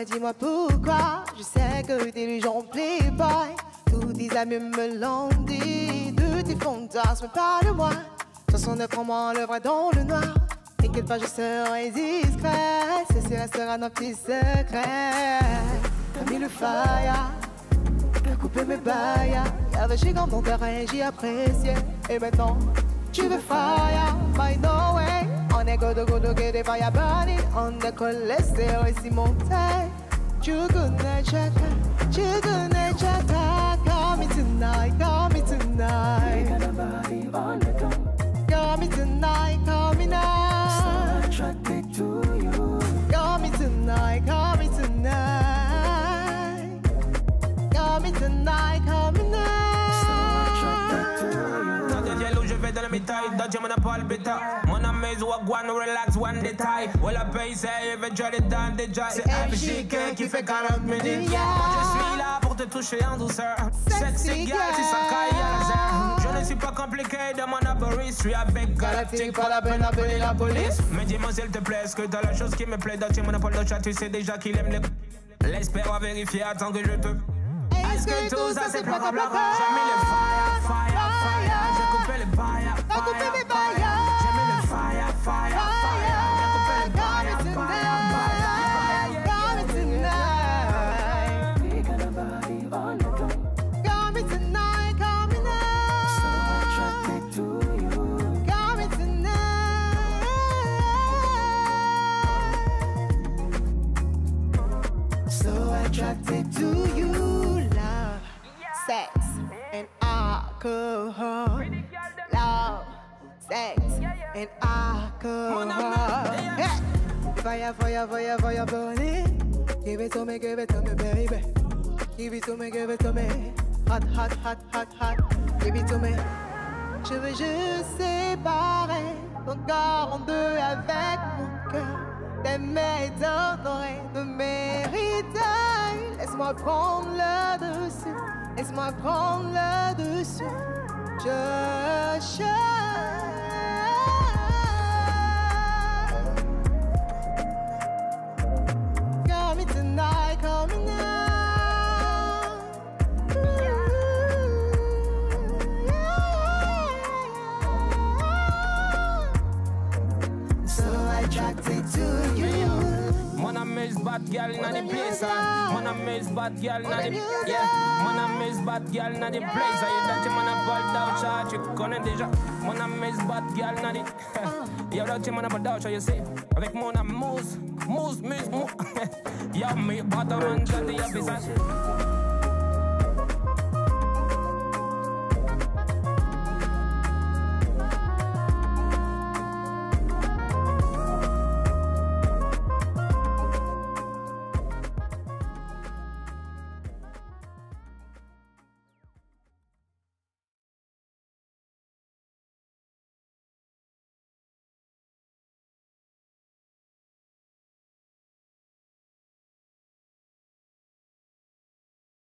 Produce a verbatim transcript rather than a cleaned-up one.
mais dis-moi pourquoi. Je sais que t'es du genre playboy. Tous tes amis me l'ont dit. De tes fantasmes, pas de moi. Chanson de prends-moi le vrai dans le noir. T'inquiète pas, je serai discret. Ceci restera nos petits secrets. T'as mis le fire, t'as coupé mes bails. Y'avait chez dans mon terrain, j'y appréciais. Et maintenant, tu veux fire, by no way. On est go to go to get it fire burning. On est collé, c'est aussi monté. Tu connais Chaka, tu connais Chaka. Call me tonight, call me tonight. You got a body on the gun. Call me tonight, call me now. So attracted to you. Call me tonight, call me tonight. Call me tonight, call me now. Je vais dans le métail, dans le monopole bêta. Mon amuse ou one relax, one détail. Well, la paye, c'est éventuel dans des joys. C'est F J K qui fait quarante minutes. Moi, je suis là pour te toucher en douceur. Sexy girl, c'est ça caille à laser. Je ne suis pas compliqué dans mon abori. Je suis avec Galactique, pas la peine d'appeler la police. Mais dis-moi s'il te plaît, est-ce que t'as la chose qui me plaît dans le monopole de chat? Tu sais déjà qu'il aime les. L'espère à vérifier, attends que je te. Est-ce que tout ça c'est placa placa? J'ai mis le fire, fire, fire. J'ai coupé le fire, fire, fire. J'ai mis le fire, fire, fire. J'ai coupé le fire, fire, fire. Call me tonight. We got a body on the gun. Call me tonight, call me now. So attracted to you. Call me tonight. So attracted to you. Sex and alcohol. Love, sex and alcohol. Hey. Fire, fire, fire, fire burning. Give it to me, give it to me, baby. Give it to me, give it to me. Hot, hot, hot, hot, hot. Give it to me. Je veux juste séparer ton corps en deux avec mon cœur. T'aimer et t'honorer, de mériter. Laisse-moi prendre le dessus. Laisse-moi prendre le dessus. Je cherche. Call me tonight, call me now. So attracted to you. Mon amuse bad girl in the place. Mon amuse bad girl in the yeah. Mon amuse bad girl in the place. You that man a ball down shot, tu connais déjà. Mon amuse bad girl in the yeah. That man a ball down shot, you see. Avec mon amuse, mousse, mousse, mousse. Yeah, me bottom and shut the office.